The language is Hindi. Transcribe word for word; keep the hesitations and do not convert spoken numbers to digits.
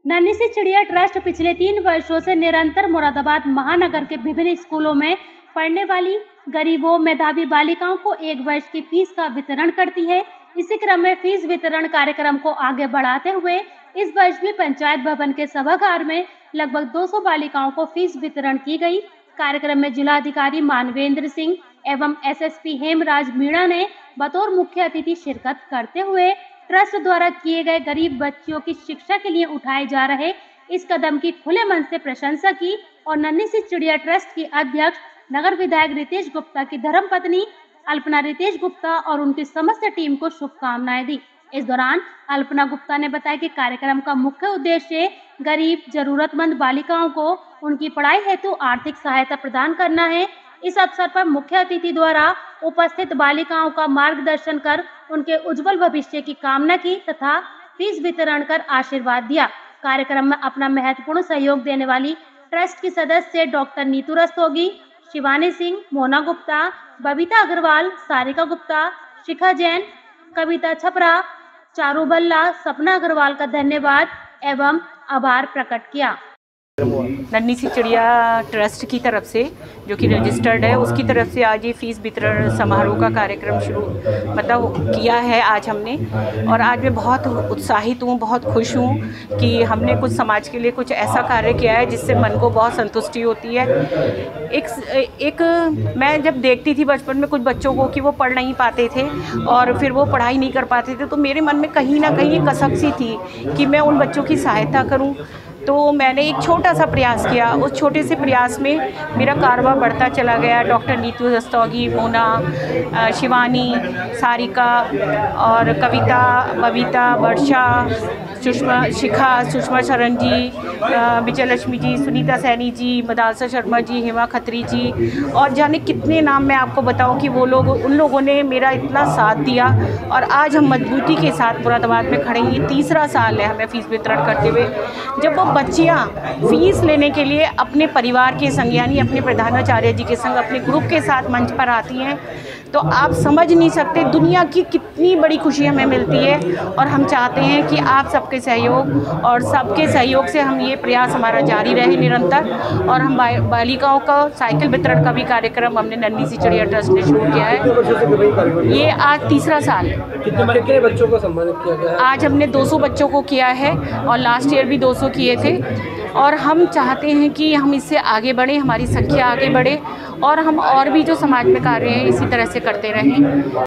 नन्ही सी चिड़िया ट्रस्ट पिछले तीन वर्षों से निरंतर मुरादाबाद महानगर के विभिन्न स्कूलों में पढ़ने वाली गरीबों मेधावी बालिकाओं को एक वर्ष की फीस का वितरण करती है। इसी क्रम में फीस वितरण कार्यक्रम को आगे बढ़ाते हुए इस वर्ष भी पंचायत भवन के सभागार में लगभग दो सौ बालिकाओं को फीस वितरण की गई। कार्यक्रम में जिलाधिकारी मानवेंद्र सिंह एवं एसएसपी हेमराज मीणा ने बतौर मुख्य अतिथि शिरकत करते हुए ट्रस्ट द्वारा किए गए गरीब बच्चियों की शिक्षा के लिए उठाए जा रहे इस कदम की खुले मन से प्रशंसा की और नन्ही सी चिड़िया ट्रस्ट की अध्यक्ष नगर विधायक रितेश गुप्ता की धर्मपत्नी अल्पना रितेश गुप्ता और उनकी समस्त टीम को शुभकामनाएं दी। इस दौरान अल्पना गुप्ता ने बताया कि कार्यक्रम का मुख्य उद्देश्य गरीब जरूरतमंद बालिकाओं को उनकी पढ़ाई हेतु आर्थिक सहायता प्रदान करना है। इस अवसर पर मुख्य अतिथि द्वारा उपस्थित बालिकाओं का मार्गदर्शन कर उनके उज्जवल भविष्य की कामना की तथा फीस वितरण कर आशीर्वाद दिया। कार्यक्रम में अपना महत्वपूर्ण सहयोग देने वाली ट्रस्ट की सदस्य डॉक्टर नीतू रस्तोगी, शिवानी सिंह, मोना गुप्ता, बबीता अग्रवाल, सारिका गुप्ता, शिखा जैन, कविता छपरा, चारू बल्ला, सपना अग्रवाल का धन्यवाद एवं आभार प्रकट किया। नन्ही सी चिड़िया ट्रस्ट की तरफ से जो कि रजिस्टर्ड है उसकी तरफ से आज ये फीस वितरण समारोह का कार्यक्रम शुरू मतलब किया है आज हमने। और आज मैं बहुत उत्साहित हूँ, बहुत खुश हूँ कि हमने कुछ समाज के लिए कुछ ऐसा कार्य किया है जिससे मन को बहुत संतुष्टि होती है। एक एक मैं जब देखती थी बचपन में कुछ बच्चों को कि वो पढ़ नहीं पाते थे और फिर वो पढ़ाई नहीं कर पाते थे, तो मेरे मन में कहीं ना कहीं एक कसक सी थी कि मैं उन बच्चों की सहायता करूं। तो मैंने एक छोटा सा प्रयास किया। उस छोटे से प्रयास में मेरा कारवा बढ़ता चला गया। डॉक्टर नीतू रस्तोगी, मोना, शिवानी, सारिका और कविता, बबीता, वर्षा, सुषमा, शिखा, सुषमा शरण जी, विजयलक्ष्मी जी, सुनीता सैनी जी, मदालसा शर्मा जी, हेमा खत्री जी और जाने कितने नाम मैं आपको बताऊं कि वो लोग उन लोगों ने मेरा इतना साथ दिया। और आज हम मजबूती के साथ मुरादाबाद में खड़े हैं। ये तीसरा साल है हमें फीस वितरण करते हुए। जब वो बच्चियाँ फीस लेने के लिए अपने परिवार के संग यानी अपने प्रधानाचार्य जी के संग अपने ग्रुप के साथ मंच पर आती हैं तो आप समझ नहीं सकते दुनिया की कितनी बड़ी खुशी हमें मिलती है। और हम चाहते हैं कि आप सबके सहयोग और सबके सहयोग से हम ये प्रयास हमारा जारी रहे निरंतर। और हम बालिकाओं का साइकिल वितरण का भी कार्यक्रम हमने नन्ही सी चिड़िया ट्रस्ट ने शुरू किया है। ये आज तीसरा साल है। कितने बच्चों को सम्मानित किया गया है? आज हमने दो सौ बच्चों को किया है और लास्ट ईयर भी दो सौ किए थे। और हम चाहते हैं कि हम इससे आगे बढ़ें, हमारी संख्या आगे बढ़े और हम और भी जो समाज में कार्य हैं इसी तरह से करते रहें।